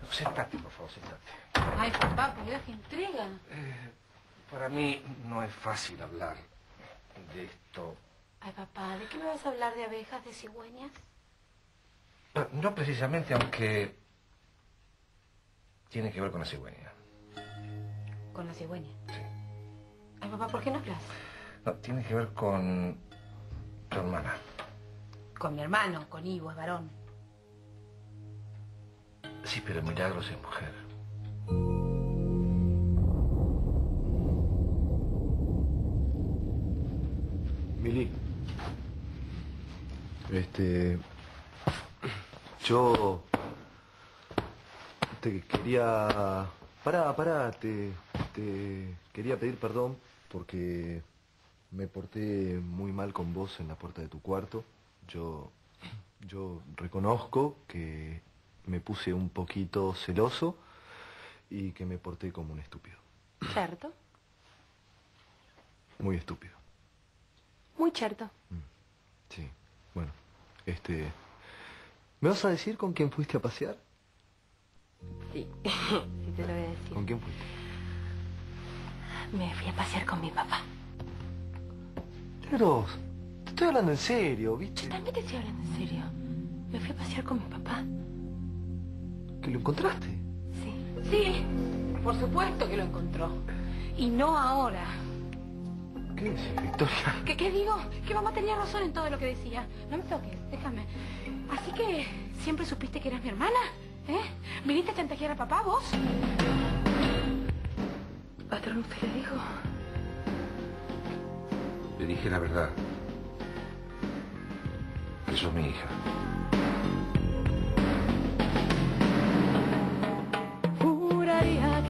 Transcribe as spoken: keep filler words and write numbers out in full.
Sentate, por favor, sentate. Ay, papá, por Dios, qué intriga. Eh, para mí no es fácil hablar de esto. Ay, papá, ¿de qué me vas a hablar? ¿De abejas, de cigüeñas? No, no precisamente, aunque tiene que ver con la cigüeña. ¿Con la cigüeña? Sí. Ay, papá, ¿por qué no hablas? No, tiene que ver con tu hermana. Con mi hermano, con Ivo, es varón. Sí, pero Milagros es mujer. Mili, este, yo te quería, pará, pará, te, te quería pedir perdón porque me porté muy mal con vos en la puerta de tu cuarto. Yo, yo reconozco que me puse un poquito celoso y que me porté como un estúpido. ¿Cierto? Muy estúpido. Muy cierto. Sí, bueno, este... ¿me vas a decir con quién fuiste a pasear? Sí, sí te lo voy a decir. ¿Con quién fuiste? Me fui a pasear con mi papá. Eros, te estoy hablando en serio, ¿viste? Yo también te estoy hablando en serio. Me fui a pasear con mi papá. ¿Que lo encontraste? Sí. Sí, por supuesto que lo encontró. Y no ahora. ¿Qué decís, Victoria? ¿Qué, qué digo? Que mamá tenía razón en todo lo que decía. No me toques, déjame. Así que, ¿siempre supiste que eras mi hermana? ¿Eh? ¿Viniste a chantajear a papá, vos? Patrón, ¿usted le dijo? Le dije la verdad. Que sos mi hija.